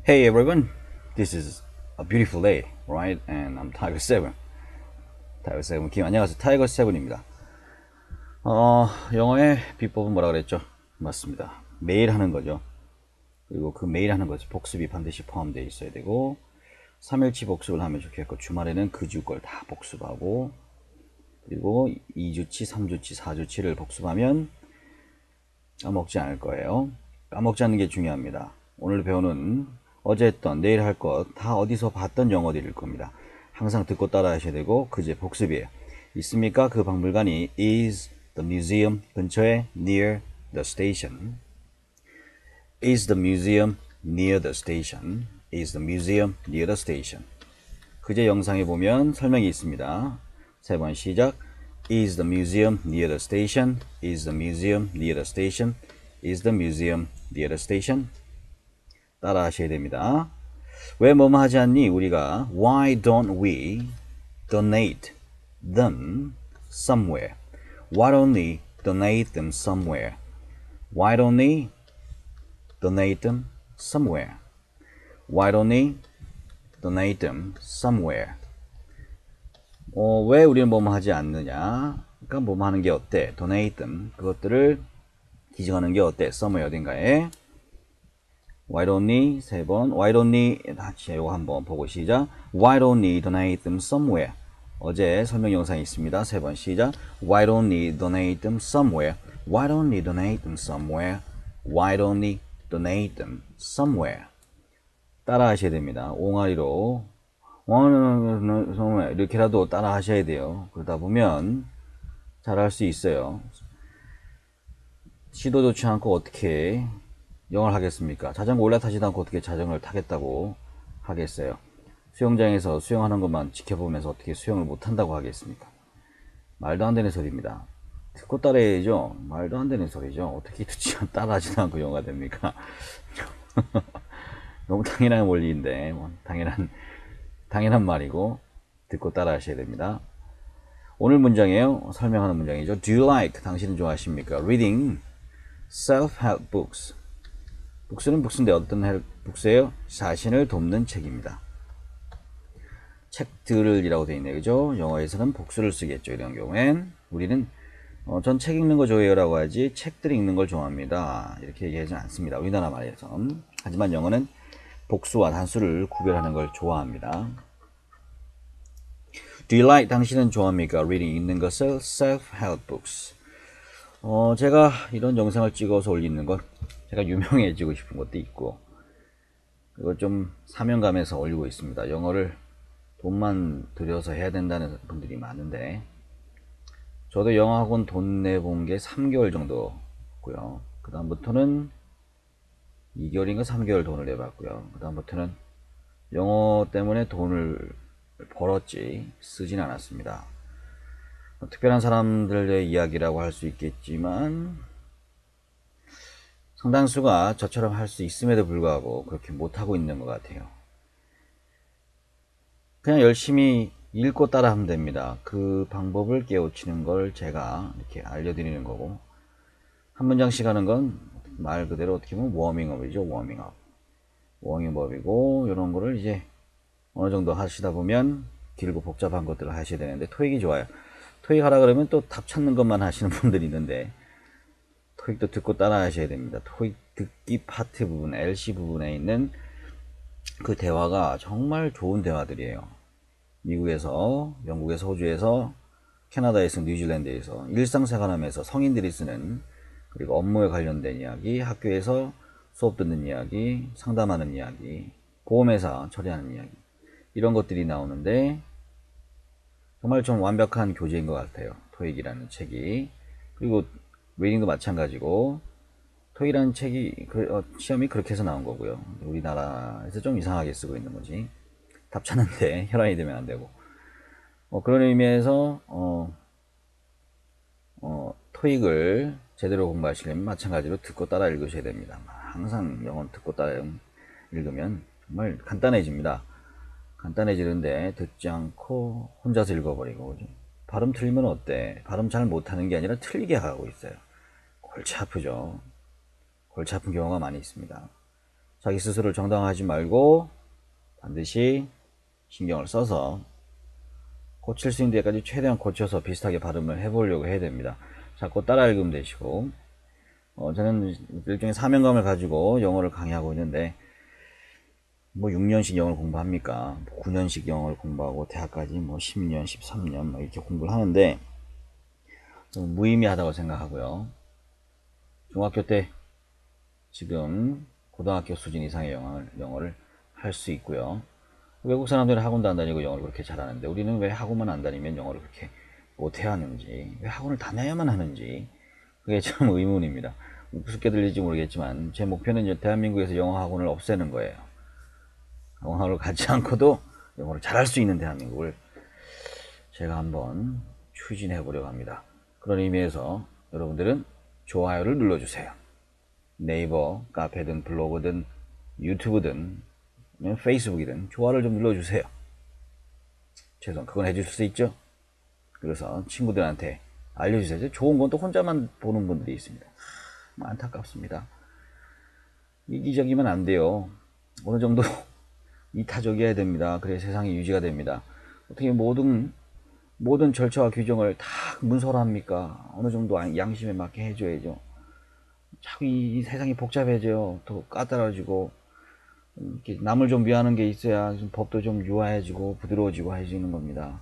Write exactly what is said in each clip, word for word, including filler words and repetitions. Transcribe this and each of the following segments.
Hey everyone, this is a beautiful day, right? And I'm Tiger Seven. Tiger Seven 김 안녕하세요. 타이거 세븐입니다. 어, 영어의 비법은 뭐라 그랬죠? 맞습니다. 매일 하는 거죠. 그리고 그 매일 하는 것이 복습이 반드시 포함되어 있어야 되고 삼 일치 복습을 하면 좋겠고 주말에는 그 주 걸 다 복습하고 그리고 이 주치, 삼 주치, 사 주치를 복습하면 까먹지 않을 거예요. 까먹지 않는 게 중요합니다. 오늘 배우는 어제 했던, 내일 할 것 다 어디서 봤던 영어들일 겁니다. 항상 듣고 따라 하셔야 되고 그제 복습이에요. 있습니까? 그 박물관이 is the museum 근처에 near the station. Is the museum near the station? Is the museum near the station? 그제 영상에 보면 설명이 있습니다. 세 번 시작. Is the museum near the station? Is the museum near the station? Is the museum near the station? 따라 하셔야 됩니다. 왜 뭐뭐 하지 않니? 우리가 Why don't we donate them somewhere? Why don't we donate them somewhere? Why don't we donate them somewhere? Why don't we donate them somewhere? 어, 왜 우리는 뭐뭐 하지 않느냐? 그러니까 뭐뭐 하는 게 어때? donate them 그것들을 기증하는 게 어때? somewhere 어딘가에 Why don't we 세 번 Why don't we 다시 이거 한번 보고 시작. Why don't we donate them somewhere? 어제 설명 영상이 있습니다. 세 번 시작. Why don't we donate them somewhere? Why don't we donate them somewhere? Why don't we donate them somewhere? 따라 하셔야 됩니다. 옹알이로 이렇게라도 따라 하셔야 돼요. 그러다 보면 잘할 수 있어요. 시도조차 않고 어떻게 영어를 하겠습니까? 자전거 올라타지도 않고 어떻게 자전거를 타겠다고 하겠어요? 수영장에서 수영하는 것만 지켜보면서 어떻게 수영을 못한다고 하겠습니까? 말도 안 되는 소리입니다. 듣고 따라해야죠. 말도 안 되는 소리죠. 어떻게 듣지 따라하지도 않고 영어가 됩니까? 너무 당연한 원리인데 뭐 당연한 당연한 말이고 듣고 따라 하셔야 됩니다. 오늘 문장이에요. 설명하는 문장이죠. Do you like? 당신은 좋아하십니까? Reading self-help books. 북스는 북스인데 어떤 북스예요? 자신을 돕는 책입니다. 책들을 이라고 되어 있네요. 그죠? 영어에서는 복수를 쓰겠죠. 이런 경우엔 우리는 어, 전 책 읽는 거 좋아해요 라고 하지 책들 읽는 걸 좋아합니다. 이렇게 얘기하지 않습니다. 우리나라 말에서는. 하지만 영어는 복수와 단수를 구별하는 걸 좋아합니다. Do you like? 당신은 좋아합니까? Reading 읽는 것을 self-help books. 어, 제가 이런 영상을 찍어서 올리는 건 제가 유명해지고 싶은 것도 있고 그리고 좀 사명감에서 올리고 있습니다. 영어를 돈만 들여서 해야 된다는 분들이 많은데 저도 영어학원 돈 내본 게 삼 개월 정도고요. 그 다음부터는 이 개월인가 삼 개월 돈을 내봤고요. 그 다음부터는 영어 때문에 돈을 벌었지 쓰진 않았습니다. 특별한 사람들의 이야기라고 할 수 있겠지만 상당수가 저처럼 할 수 있음에도 불구하고 그렇게 못하고 있는 것 같아요. 그냥 열심히 읽고 따라 하면 됩니다. 그 방법을 깨우치는 걸 제가 이렇게 알려드리는 거고 한 문장씩 하는 건 말 그대로 어떻게 보면 워밍업이죠. 워밍업. 워밍업이고 이런 거를 이제 어느 정도 하시다 보면 길고 복잡한 것들을 하셔야 되는데 토익이 좋아요. 토익 하라 그러면 또 답 찾는 것만 하시는 분들이 있는데 토익도 듣고 따라 하셔야 됩니다. 토익 듣기 파트 부분, 엘씨 부분에 있는 그 대화가 정말 좋은 대화들이에요. 미국에서, 영국에서, 호주에서, 캐나다에서, 뉴질랜드에서 일상생활하면서 성인들이 쓰는 그리고 업무에 관련된 이야기, 학교에서 수업 듣는 이야기, 상담하는 이야기, 보험회사 처리하는 이야기 이런 것들이 나오는데 정말 좀 완벽한 교재인 것 같아요. 토익이라는 책이. 그리고 리딩도 마찬가지고 토익이라는 책이 어, 시험이 그렇게 해서 나온 거고요. 우리나라에서 좀 이상하게 쓰고 있는 거지. 답 찾는데 혈안이 되면 안 되고 어, 그런 의미에서 어, 어, 토익을 제대로 공부하시려면 마찬가지로 듣고 따라 읽으셔야 됩니다. 항상 영어는 듣고 따라 읽으면 정말 간단해집니다. 간단해지는데 듣지 않고 혼자서 읽어버리고 그죠? 발음 틀리면 어때? 발음 잘 못하는 게 아니라 틀리게 하고 있어요. 골치 아프죠. 골치 아픈 경우가 많이 있습니다. 자기 스스로를 정당화하지 말고 반드시 신경을 써서 고칠 수 있는 데까지 최대한 고쳐서 비슷하게 발음을 해보려고 해야 됩니다. 자꾸 따라 읽으면 되시고, 어, 저는 일종의 사명감을 가지고 영어를 강의하고 있는데, 뭐 육 년씩 영어를 공부합니까? 구 년씩 영어를 공부하고 대학까지 뭐 십 년, 십삼 년 이렇게 공부를 하는데 좀 무의미하다고 생각하고요. 중학교 때 지금 고등학교 수준 이상의 영어를, 영어를 할 수 있고요. 외국 사람들은 학원도 안 다니고 영어를 그렇게 잘하는데 우리는 왜 학원만 안 다니면 영어를 그렇게 못해야 하는지, 왜 학원을 다녀야만 하는지, 그게 참 의문입니다. 우습게 들릴지 모르겠지만 제 목표는 대한민국에서 영어 학원을 없애는 거예요. 영어를 가지 않고도 영어를 잘할 수 있는 대한민국을 제가 한번 추진해 보려고 합니다. 그런 의미에서 여러분들은 좋아요를 눌러주세요. 네이버, 카페든 블로그든 유튜브든 페이스북이든 좋아요를 좀 눌러주세요. 최소한 그건 해줄 수 있죠. 그래서 친구들한테 알려주세요. 좋은 건 또 혼자만 보는 분들이 있습니다. 안타깝습니다. 이기적이면 안 돼요. 어느 정도 이타적이어야 됩니다. 그래야 세상이 유지가 됩니다. 어떻게 모든 모든 절차와 규정을 다 문서화합니까? 어느 정도 양심에 맞게 해줘야죠. 자꾸 이, 이 세상이 복잡해져요. 더 까다로워지고, 이렇게 남을 좀 위하는 게 있어야 좀 법도 좀 유화해지고 부드러워지고 해지는 겁니다.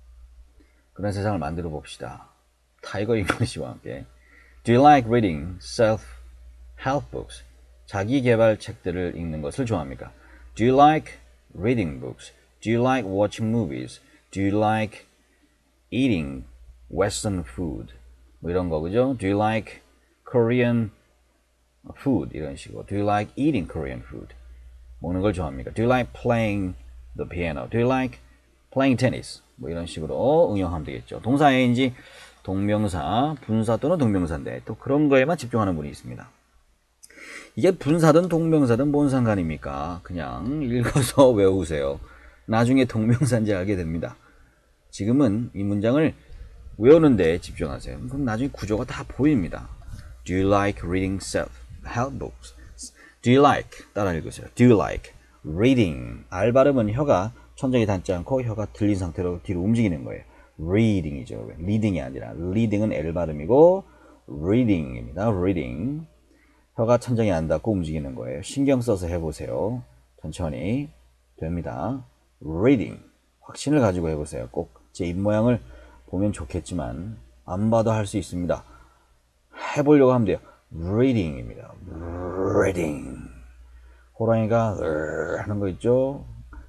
그런 세상을 만들어 봅시다. 타이거 잉글리시와 함께. Do you like reading self-help books? 자기 개발 책들을 읽는 것을 좋아합니까? Do you like reading books? Do you like watching movies? Do you like eating Western food? 뭐 이런 거, 그죠? Do you like Korean food? 이런 식으로. Do you like eating Korean food? 먹는 걸 좋아합니까? Do you like playing the piano? Do you like playing tennis? 뭐 이런 식으로 응용하면 되겠죠. 동사인지 동명사, 분사 또는 동명사인데 또 그런 거에만 집중하는 분이 있습니다. 이게 분사든 동명사든 뭔 상관입니까? 그냥 읽어서 외우세요. 나중에 동명사인지 알게 됩니다. 지금은 이 문장을 외우는 데 집중하세요. 그럼 나중에 구조가 다 보입니다. Do you like reading self-help books? Do you like, 따라 읽으세요. Do you like reading? 알 발음은 혀가 천장에 닿지 않고 혀가 들린 상태로 뒤로 움직이는 거예요. reading이죠. reading이 아니라 reading은 L 발음이고 reading입니다. reading. 혀가 천장에 안 닿고 움직이는 거예요. 신경 써서 해보세요. 천천히 됩니다. reading. 확신을 가지고 해보세요. 꼭 제 입모양을 보면 좋겠지만 안 봐도 할 수 있습니다. 해보려고 하면 돼요. reading입니다. reading. 호랑이가 하는 거 있죠?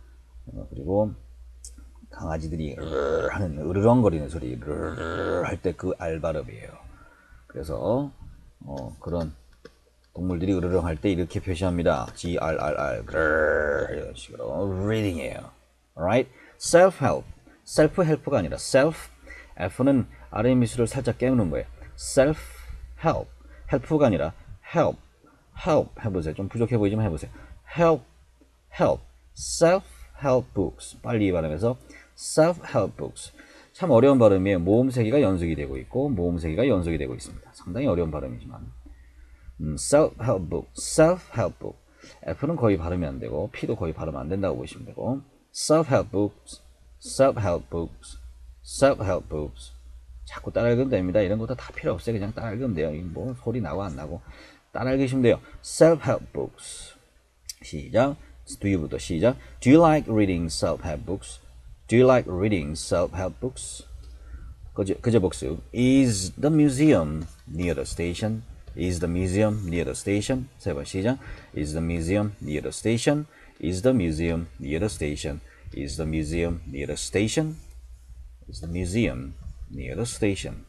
그리고 강아지들이 하는 으르렁거리는 소리 할 때 그 알 발음이에요. 그래서 어, 그런 동물들이 으르렁 할 때 이렇게 표시합니다. G R R R 이런 식으로 reading이에요. Alright? self-help. self-help가 아니라 self. F는 아래 미수를 살짝 깨우는 거예요. self-help. help가 아니라 help. help 해보세요. 좀 부족해 보이지만 해보세요. help. help. self-help books. 빨리 발음해서 self-help books. 참 어려운 발음이에요. 모음 세 개가 연속이 되고 있고 모음 세 개가 연속이 되고 있습니다. 상당히 어려운 발음이지만 음, self-help book, self-help book. F는 거의 발음이 안 되고 P도 거의 발음 안 된다고 보시면 되고 self-help books, self-help books, self-help books. 자꾸 따라 읽으면 됩니다. 이런 것도 다 필요 없어요. 그냥 따라 읽으면 돼요. 뭐 소리 나고 안 나고 따라 읽으시면 돼요. self-help books. 시작. Do you부터 시작. Do you like reading self-help books? Do you like reading self-help books? 그저, 그저 복수. Is the museum near the station? Is the museum near the station? 세 번 시작. Is the museum near the station? Is the museum near the station? Is the museum near the station? Is the museum near the station?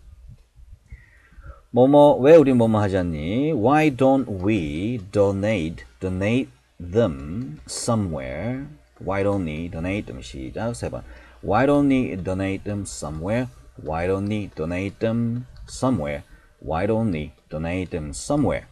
뭐뭐 왜 우리 뭐뭐 하지 않니? Why don't we donate donate them somewhere? Why don't we donate them? 시작 세 번. Why don't we donate them somewhere? Why don't we donate them somewhere? Why don't we donate them somewhere?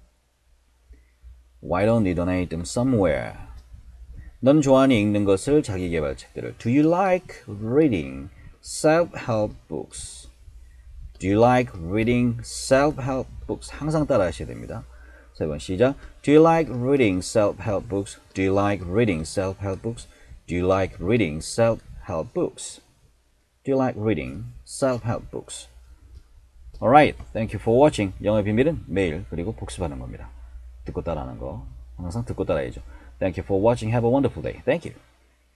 Why don't we donate them somewhere? 넌 좋아하니 읽는 것을 자기계발 책들을. Do you like reading self-help books? Do you like reading self-help books? 항상 따라 하셔야 됩니다. 세 번 시작. Do you like reading self-help books? Do you like reading self-help books? Do you like reading self-help books? Do you like reading self-help books? Alright, thank you for watching. 영어의 비밀은 매일 그리고 복습하는 겁니다. 듣고 따라하는 거 항상 듣고 따라야죠. Thank you for watching. Have a wonderful day. Thank you.